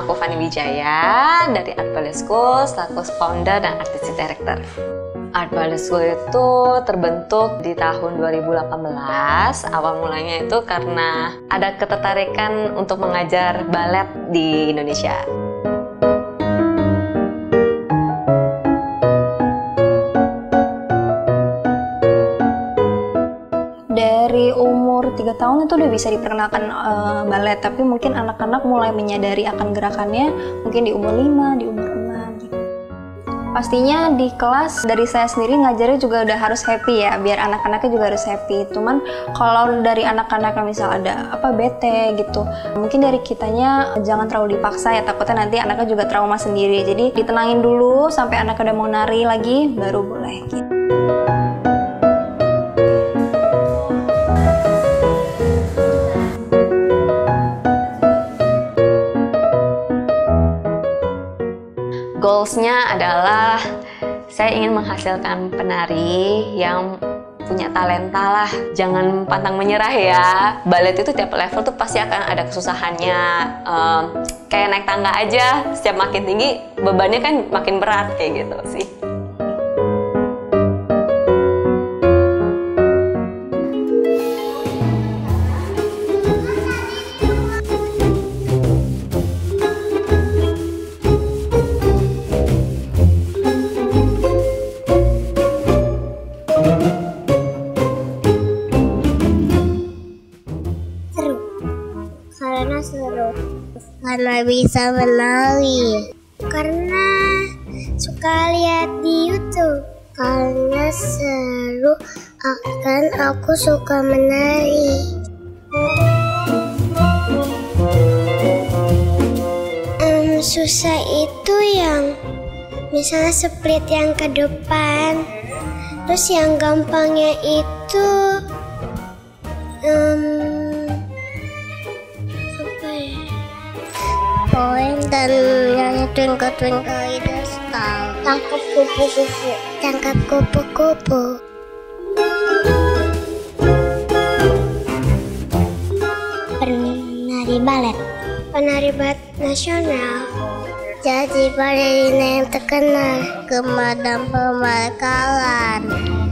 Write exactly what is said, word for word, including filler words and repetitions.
Nama aku Fani Wijaya dari Art Ballet School, selaku founder dan artistic director. Art Ballet School itu terbentuk di tahun dua ribu delapan belas. Awal mulanya itu karena ada ketertarikan untuk mengajar balet di Indonesia. Dari umur tiga tahun itu udah bisa diperkenalkan uh, balet, tapi mungkin anak-anak mulai menyadari akan gerakannya mungkin di umur lima, di umur enam. Pastinya di kelas dari saya sendiri ngajarnya juga udah harus happy ya, biar anak-anaknya juga harus happy. Cuman kalau dari anak-anak yang misal ada apa bete gitu, mungkin dari kitanya jangan terlalu dipaksa ya, takutnya nanti anaknya juga trauma sendiri. Jadi ditenangin dulu sampai anaknya udah mau nari lagi, baru boleh gitu. Goals-nya adalah saya ingin menghasilkan penari yang punya talenta lah. Jangan pantang menyerah ya. Balet itu tiap level tuh pasti akan ada kesusahannya. Um, kayak naik tangga aja, setiap makin tinggi bebannya kan makin berat kayak gitu sih. Karena seru, karena bisa menari, karena suka lihat di YouTube, karena seru, akan aku suka menari. Um, susah itu yang misalnya split yang ke depan, terus yang gampangnya itu um, poin dan yang twinkle twinkle little star, tangkap kupu-kupu, tangkap kupu-kupu. Penari balet, penari balet nasional. Jadi ballerina yang terkenal, kemadam pemakalan.